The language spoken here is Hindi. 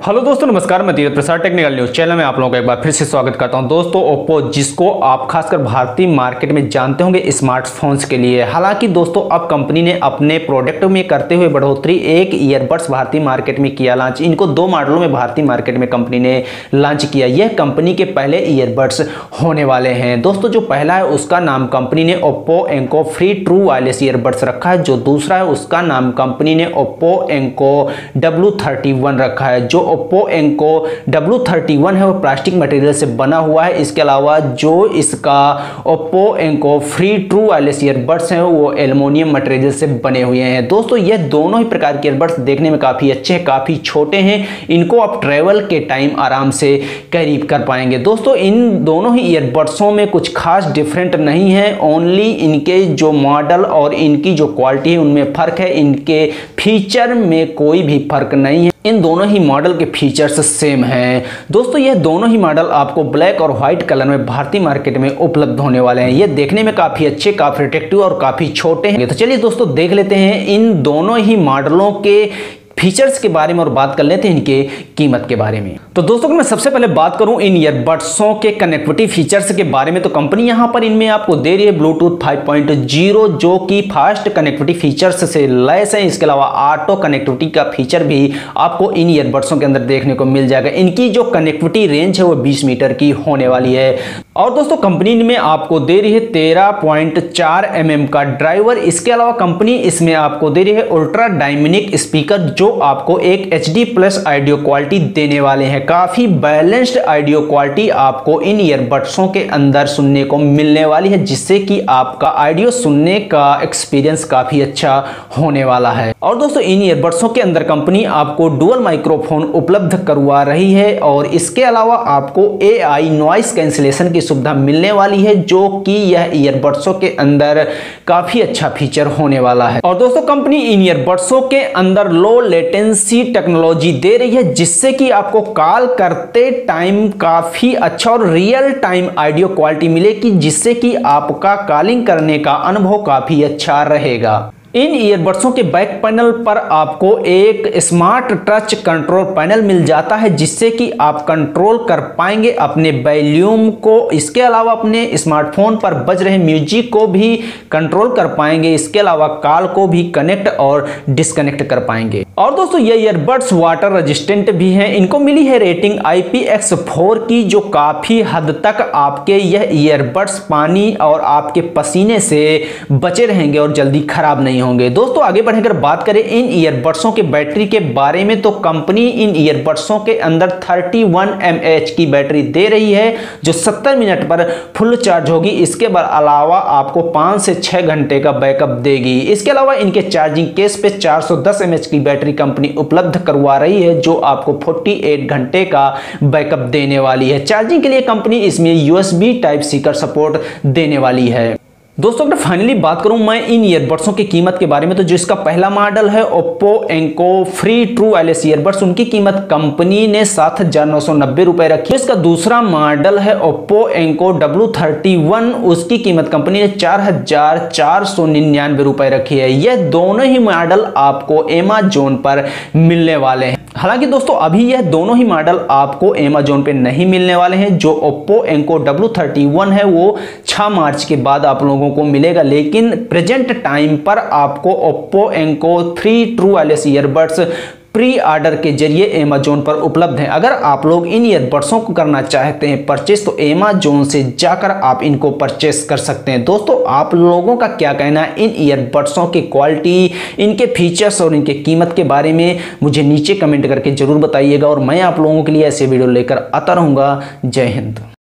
हेलो दोस्तों, नमस्कार। मैं Dheeraj Prasad technical news channel में आप लोगों का एक बार फिर से स्वागत करता हूं। दोस्तों, ओप्पो, जिसको आप खासकर भारतीय मार्केट में जानते होंगे स्मार्टफोन्स के लिए। हालांकि दोस्तों, अब कंपनी ने अपने प्रोडक्ट में करते हुए बढ़ोतरी, एक ईयरबड्स भारतीय मार्केट में किया लॉन्च। इनको 2 मॉडलों में भारतीय मार्केट में कंपनी ने लॉन्च किया। यह कंपनी के पहले ईयरबड्स होने वाले हैं। दोस्तों, जो पहला है उसका नाम कंपनी ने Oppo Enco free true wireless earbuds रखा है। जो दूसरा है उसका नाम कंपनी ने ओप्पो एंको W31 रखा है। जो ओप्पो एंको W31 है वो प्लास्टिक मटेरियल से बना हुआ है। इसके अलावा जो इसका Oppo Enco free true wireless earbuds हैं वो एल्युमिनियम मटेरियल से बने हुए हैं। दोस्तों, ये दोनों ही प्रकार के ईयरबड्स देखने में काफ़ी अच्छे हैं, काफ़ी छोटे हैं। इनको आप ट्रैवल के टाइम आराम से कैरी कर पाएंगे। दोस्तों, इन दोनों ही ईयरबड्सों में कुछ खास डिफरेंट नहीं है। ओनली इनके जो मॉडल और इनकी जो क्वालिटी है उनमें फ़र्क है। इनके फीचर में कोई भी फर्क नहीं है। इन दोनों ही मॉडल के फीचर्स सेम हैं। दोस्तों, ये दोनों ही मॉडल आपको ब्लैक और व्हाइट कलर में भारतीय मार्केट में उपलब्ध होने वाले हैं। ये देखने में काफ़ी अच्छे, काफ़ी अट्रैक्टिव और काफ़ी छोटे हैं। तो चलिए दोस्तों, देख लेते हैं इन दोनों ही मॉडलों के फीचर्स के बारे में और बात कर लेते हैं इनके कीमत के बारे में। तो दोस्तों, मैं सबसे पहले बात करूं इन ईयरबड्सों के कनेक्टिविटी फीचर्स के बारे में, तो कंपनी यहां पर इनमें आपको दे रही है ब्लूटूथ 5.0 जो कि फास्ट कनेक्टिविटी फीचर्स से लैस है। इसके अलावा ऑटो कनेक्टिविटी का फीचर भी आपको इन ईयरबड्सों के अंदर देखने को मिल जाएगा। इनकी जो कनेक्टिविटी रेंज है वो 20 मीटर की होने वाली है। और दोस्तों, कंपनी में आपको दे रही है 13.4 mm का ड्राइवर। इसके अलावा कंपनी इसमें आपको दे रही है अल्ट्रा डायनेमिक स्पीकर जो आपको एक HD+ ऑडियो क्वालिटी देने वाले हैं। काफी बैलेंस्ड ऑडियो क्वालिटी आपको इन ईयरबड्सों के अंदर सुनने को मिलने वाली है, जिससे कि आपका ऑडियो सुनने का एक्सपीरियंस काफी अच्छा होने वाला है। और दोस्तों, इन ईयरबड्सों के अंदर कंपनी आपको डुअल माइक्रोफोन उपलब्ध करवा रही है और इसके अलावा आपको AI नॉइस कैंसिलेशन की सुविधा मिलने वाली है, जो कि यह ईयरबड्सों के अंदर काफी अच्छा फीचर होने वाला है। और दोस्तों, कंपनी इन ईयरबड्सों के अंदर लो लेटेंसी टेक्नोलॉजी दे रही है, जिससे कि आपको कॉल करते टाइम काफी अच्छा और रियल टाइम ऑडियो क्वालिटी मिलेगी, जिससे कि आपका कॉलिंग करने का अनुभव काफी अच्छा रहेगा। इन ईयरबड्सों के बैक पैनल पर आपको एक स्मार्ट टच कंट्रोल पैनल मिल जाता है, जिससे कि आप कंट्रोल कर पाएंगे अपने वॉल्यूम को। इसके अलावा अपने स्मार्टफोन पर बज रहे म्यूजिक को भी कंट्रोल कर पाएंगे। इसके अलावा कॉल को भी कनेक्ट और डिस्कनेक्ट कर पाएंगे। और दोस्तों, ये ईयरबड्स वाटर रेजिस्टेंट भी हैं। इनको मिली है रेटिंग IPX4 की, जो काफी हद तक आपके यह ईयरबड्स पानी और आपके पसीने से बचे रहेंगे और जल्दी खराब नहीं होंगे। दोस्तों, आगे बढ़कर बात करें इन ईयरबड्सों के बैटरी के बारे में, तो कंपनी इन ईयरबड्सों के अंदर 31 mAh की बैटरी दे रही है, जो 70 मिनट पर फुल चार्ज होगी। इसके अलावा आपको 5 से 6 घंटे का बैकअप देगी। इसके अलावा इनके चार्जिंग केस पे 410 mAh की बैटरी कंपनी उपलब्ध करवा रही है, जो आपको 48 घंटे का बैकअप देने वाली है। चार्जिंग के लिए कंपनी इसमें USB Type-C का सपोर्ट देने वाली है। दोस्तों, अगर फाइनली बात करूं मैं इन ईयरबड्सों की कीमत के बारे में, तो जो इसका पहला मॉडल है Oppo Enco free true wireless earbuds, उनकी कीमत कंपनी ने 7,990 रुपए रखी है। इसका दूसरा मॉडल है ओप्पो एंको W31, उसकी कीमत कंपनी ने 4,499 रुपए रखी है। यह दोनों ही मॉडल आपको Amazon पर मिलने वाले हैं। हालांकि दोस्तों, अभी यह दोनों ही मॉडल आपको Amazon पे नहीं मिलने वाले हैं। जो ओप्पो एंको W31 है वो 6 मार्च के बाद आप लोगों को मिलेगा, लेकिन प्रेजेंट टाइम पर आपको Oppo Enco free true wireless earbuds pre order के जरिए Amazon पर उपलब्ध हैं। अगर आप लोग इन ईयरबड्सों को करना चाहते हैं परचेस, तो Amazon से जाकर आप इनको परचेस कर सकते हैं। दोस्तों, आप लोगों का क्या कहना है इन ईयरबड्सों की क्वालिटी, इनके फीचर्स और इनके कीमत के बारे में मुझे नीचे कमेंट करके जरूर बताइएगा, और मैं आप लोगों के लिए ऐसे वीडियो लेकर आता रहूँगा। जय हिंद।